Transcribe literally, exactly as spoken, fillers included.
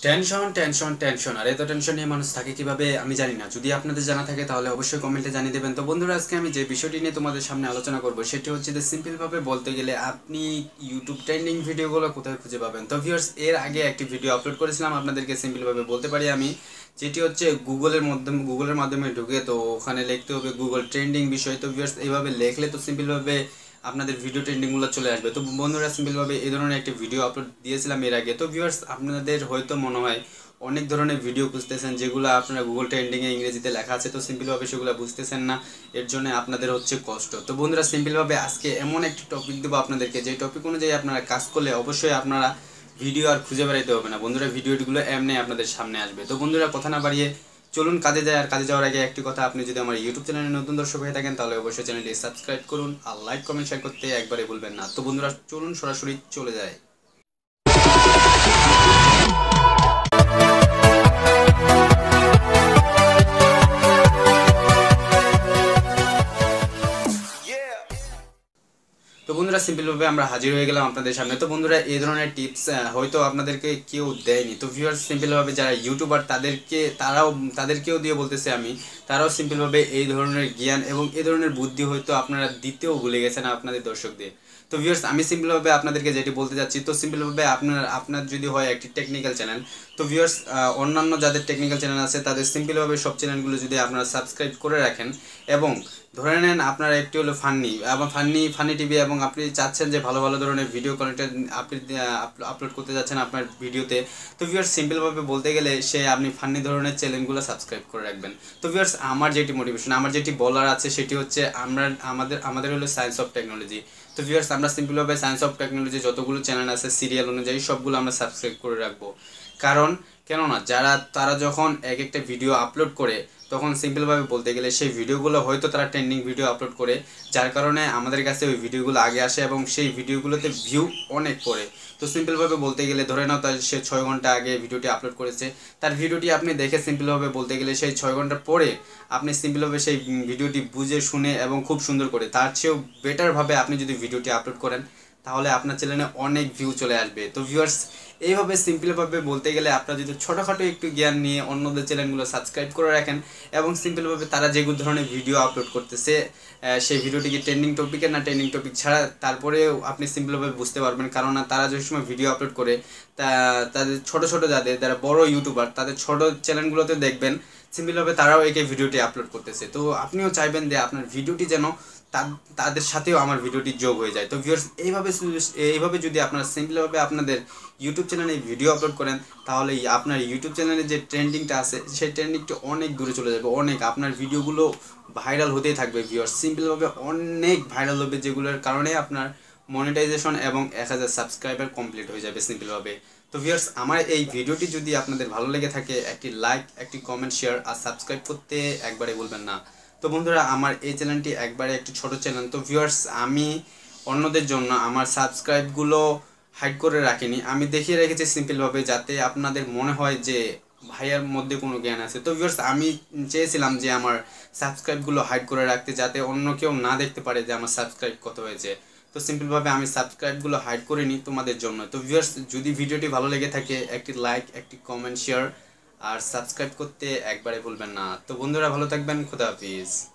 Tension tension tension আর এত tension নিয়ে মানুষ থাকে কিভাবে আমি জানি না। যদি আপনাদের জানা থাকে তাহলে অবশ্যই কমেন্টে জানিয়ে দেবেন। তো বন্ধুরা, আজকে আমি যে বিষয়টি নিয়ে তোমাদের সামনে আলোচনা করব সেটি হচ্ছে যে সিম্পলভাবে বলতে গেলে আপনি ইউটিউব ট্রেন্ডিং ভিডিওগুলো কোথায় খুঁজে পাবেন। তো ভিউয়ার্স, এর আগে একটি ভিডিও আপলোড করেছিলাম আপনাদেরকে সিম্পলভাবে বলতে পারি আমি, যেটি হচ্ছে গুগলের মাধ্যমে গুগলের মাধ্যমে ঢুকে তো ওখানে লিখতে হবে গুগল ট্রেন্ডিং বিষয়। তো ভিউয়ার্স, এইভাবে লিখলে তো সিম্পলভাবে আপনাদের ভিডিও ট্রেন্ডিংগুলো চলে আসবে। তো বন্ধুরা, সিম্পলভাবে এই ধরনের একটি ভিডিও আপলোড দিয়েছিলাম এর আগে। তো ভিউয়ার্স, আপনাদের হয়তো মনে হয় অনেক ধরনের ভিডিও খুঁজতেছেন যেগুলো আপনারা গুগল ট্রেন্ডিংয়ে ইংরেজিতে লেখা আছে, তো সিম্পলভাবে সেগুলো বুঝতেছেন না, এর জন্য আপনাদের হচ্ছে কষ্ট। তো বন্ধুরা, সিম্পলভাবে আজকে এমন একটি টপিক দেবো আপনাদেরকে, যে টপিক অনুযায়ী আপনারা কাজ করলে অবশ্যই আপনারা ভিডিও আর খুঁজে বেড়াইতে হবে না বন্ধুরা, ভিডিওগুলো এমনি আপনাদের সামনে আসবে। তো বন্ধুরা, কথা না বাড়িয়ে চলুন কাজে যায়। আর কাজে যাওয়ার আগে একটি কথা, আপনি যদি আমার ইউটিউব চ্যানেলে নতুন দর্শক হয়ে থাকেন তাহলে অবশ্যই চ্যানেলটি সাবস্ক্রাইব করুন আর লাইক কমেন্ট শেয়ার করতে একবারে ভুলবেন না। তো বন্ধুরা, চলুন সরাসরি চলে যায়। তো বন্ধুরা, সিম্পলভাবে আমরা হাজির হয়ে গেলাম আপনাদের সামনে। তো বন্ধুরা, এই ধরনের টিপস হয়তো আপনাদেরকে কেউ দেয়নি। তো ভিউয়ার্স, সিম্পলভাবে যারা ইউটিউবার তাদেরকে তারাও তাদেরকেও দিয়ে বলতেছে আমি, তারাও সিম্পলভাবে এই ধরনের জ্ঞান এবং এই ধরনের বুদ্ধি হয়তো আপনারা দিতেও ভুলে গেছেন আপনাদের দর্শকদের। তো ভিউয়ার্স, আমি সিম্পলভাবে আপনাদেরকে যেটি বলতে যাচ্ছি, তো সিম্পলভাবে আপনার আপনার যদি হয় একটি টেকনিক্যাল চ্যানেল, তো ভিউয়ার্স অন্যান্য যাদের টেকনিক্যাল চ্যানেল আছে তাদের সিম্পলভাবে সব চ্যানেলগুলো যদি আপনারা সাবস্ক্রাইব করে রাখেন এবং ধরে নেন আপনার একটি হলো ফান্নি এবং ফান্নি ফানি টিভি এবং আপনি চাচ্ছেন যে ভালো ভালো ধরনের ভিডিও কন্টেন্ট আপনি আপলোড করতে যাচ্ছেন আপনার ভিডিওতে, তো ভিউয়ার্স সিম্পলভাবে বলতে গেলে সে আপনি ফান্নি ধরনের চ্যানেলগুলো সাবস্ক্রাইব করে রাখবেন। তো ভিউয়ার্স, আমার যেটি মোটিভেশন, আমার যেটি বলার আছে সেটি হচ্ছে আমরা আমাদের আমাদের হলো সায়েন্স অফ টেকনোলজি। তো ভিউয়ার্স, আমরা সিম্পলভাবে সায়েন্স অফ টেকনোলজি যতগুলো চ্যানেল আছে সিরিয়াল অনুযায়ী সবগুলো আমরা সাবস্ক্রাইব করে রাখবো। কারণ কেননা যারা তারা যখন এক একটা ভিডিও আপলোড করে তখন সিম্পলভাবে বলতে গেলে সেই ভিডিওগুলো হয়তো তারা ট্রেন্ডিং ভিডিও আপলোড করে, যার কারণে আমাদের কাছে ওই ভিডিওগুলো আগে আসে এবং সেই ভিডিওগুলোতে ভিউ অনেক পড়ে। তো সিম্পলভাবে বলতে গেলে ধরে নাও তার সে ছয় ঘন্টা আগে ভিডিওটি আপলোড করেছে, তার ভিডিওটি আপনি দেখে সিম্পলভাবে বলতে গেলে সেই ছয় ঘন্টা পরে আপনি সিম্পলভাবে সেই ভিডিওটি বুঝে শুনে এবং খুব সুন্দর করে তার চেয়েও বেটারভাবে আপনি যদি ভিডিওটি আপলোড করেন তাহলে আপনার চ্যানেলে অনেক ভিউ চলে আসবে। তো ভিউয়ার্স, এইভাবে সিম্পলভাবে বলতে গেলে আপনারা যদি ছোটোখাটো একটু জ্ঞান নিয়ে অন্যদের চ্যানেলগুলো সাবস্ক্রাইব করে রাখেন এবং সিম্পলভাবে তারা যেগুলো ধরনের ভিডিও আপলোড করতেছে সেই ভিডিওটি কি ট্রেন্ডিং টপিকের না ট্রেন্ডিং টপিক ছাড়া, তারপরেও আপনি সিম্পলভাবে বুঝতে পারবেন। কারণ তারা যে সময় ভিডিও আপলোড করে তা তাদের ছোটো ছোটো যাদের যারা বড় ইউটিউবার তাদের ছোটো চ্যানেলগুলোতে দেখবেন সিম্পলভাবে তারাও একে ভিডিওটি আপলোড করতেছে। তো আপনিও চাইবেন যে আপনার ভিডিওটি যেন তাদের সাথেও আমার ভিডিওটি যোগ হয়ে যায়। তো ভিউয়ার্স, এইভাবে এইভাবে যদি আপনারা সিম্পলভাবে আপনাদের ইউটিউব চ্যানেলে ভিডিও আপলোড করেন তাহলে আপনার ইউটিউব চ্যানেলে যে ট্রেন্ডিংটা আছে সেই ট্রেন্ডিংটা অনেক দূরে চলে যাবে, অনেক আপনার ভিডিওগুলো ভাইরাল হতেই থাকবে। ভিউয়ার্স, সিম্পলভাবে অনেক ভাইরাল হবে, যেগুলোর কারণে আপনার মনিটাইজেশন এবং এক হাজার সাবস্ক্রাইবার কমপ্লিট হয়ে যাবে সিম্পলভাবে। তো ভিউয়ার্স, আমার এই ভিডিওটি যদি আপনাদের ভালো লেগে থাকে একটি লাইক, একটি কমেন্ট, শেয়ার আর সাবস্ক্রাইব করতে একবারে বলবেন না। তো বন্ধুরা, আমার এই চ্যানেলটি একবারে একটি ছোট চ্যানেল। তো ভিউয়ার্স, আমি অন্যদের জন্য আমার সাবস্ক্রাইবগুলো হাইড করে রাখিনি, আমি দেখিয়ে রেখেছি সিম্পলভাবে যাতে আপনাদের মনে হয় যে ভাইয়ার মধ্যে কোনো জ্ঞান আছে। তো ভিউয়ার্স, আমি চেয়েছিলাম যে আমার সাবস্ক্রাইবগুলো হাইড করে রাখতে যাতে অন্য কেউ না দেখতে পারে যে আমার সাবস্ক্রাইব কত হয়েছে। তো সিম্পলভাবে আমি সাবস্ক্রাইবগুলো হাইড করে নিই তোমাদের জন্য। তো ভিউয়ার্স, যদি ভিডিওটি ভালো লেগে থাকে একটি লাইক, একটি কমেন্ট, শেয়ার আর সাবস্ক্রাইব করতে একবারে ভুলবেন না। তো বন্ধুরা, ভালো থাকবেন, খোদা হাফিজ।